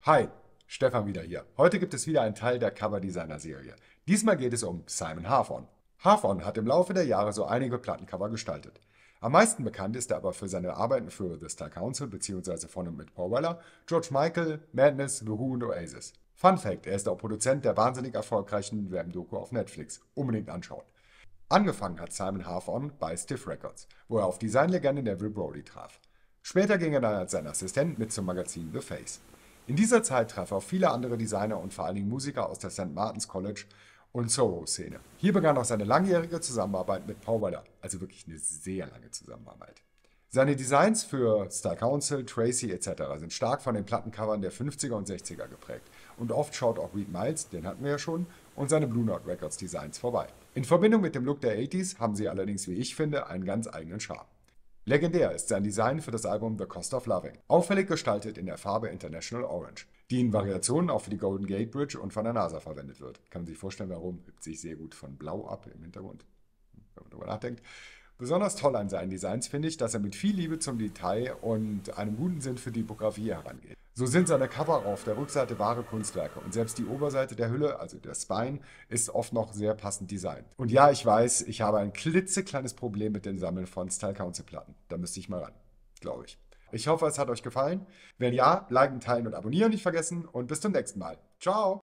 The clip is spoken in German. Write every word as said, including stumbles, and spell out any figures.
Hi, Stefan wieder hier. Heute gibt es wieder einen Teil der Cover-Designer-Serie. Diesmal geht es um Simon Hawthorne. Hawthorne hat im Laufe der Jahre so einige Plattencover gestaltet. Am meisten bekannt ist er aber für seine Arbeiten für The Style Council bzw. von und mit Paul Weller, George Michael, Madness, The Who und Oasis. Fun Fact: Er ist auch Produzent der wahnsinnig erfolgreichen W M-Doku auf Netflix. Unbedingt anschauen. Angefangen hat Simon Hawthorne bei Stiff Records, wo er auf Designlegende Neville Brody traf. Später ging er dann als sein Assistent mit zum Magazin The Face. In dieser Zeit traf er auf viele andere Designer und vor allen Dingen Musiker aus der Saint Martin's College und Soho-Szene. Hier begann auch seine langjährige Zusammenarbeit mit Paul Weller, also wirklich eine sehr lange Zusammenarbeit. Seine Designs für Style Council, Tracy et cetera sind stark von den Plattencovern der fünfziger und sechziger geprägt. Und oft schaut auch Reed Miles, den hatten wir ja schon, und seine Blue Note Records Designs vorbei. In Verbindung mit dem Look der achtziger haben sie allerdings, wie ich finde, einen ganz eigenen Charme. Legendär ist sein Design für das Album The Cost of Loving, auffällig gestaltet in der Farbe International Orange, die in Variationen auch für die Golden Gate Bridge und von der NASA verwendet wird. Kann man sich vorstellen, warum? Hebt sich sehr gut von Blau ab im Hintergrund, wenn man darüber nachdenkt. Besonders toll an seinen Designs finde ich, dass er mit viel Liebe zum Detail und einem guten Sinn für Typografie herangeht. So sind seine Cover auf der Rückseite wahre Kunstwerke und selbst die Oberseite der Hülle, also der Spine, ist oft noch sehr passend designt. Und ja, ich weiß, ich habe ein klitzekleines Problem mit dem Sammeln von Style Council Platten. Da müsste ich mal ran, glaube ich. Ich hoffe, es hat euch gefallen. Wenn ja, liken, teilen und abonnieren nicht vergessen und bis zum nächsten Mal. Ciao!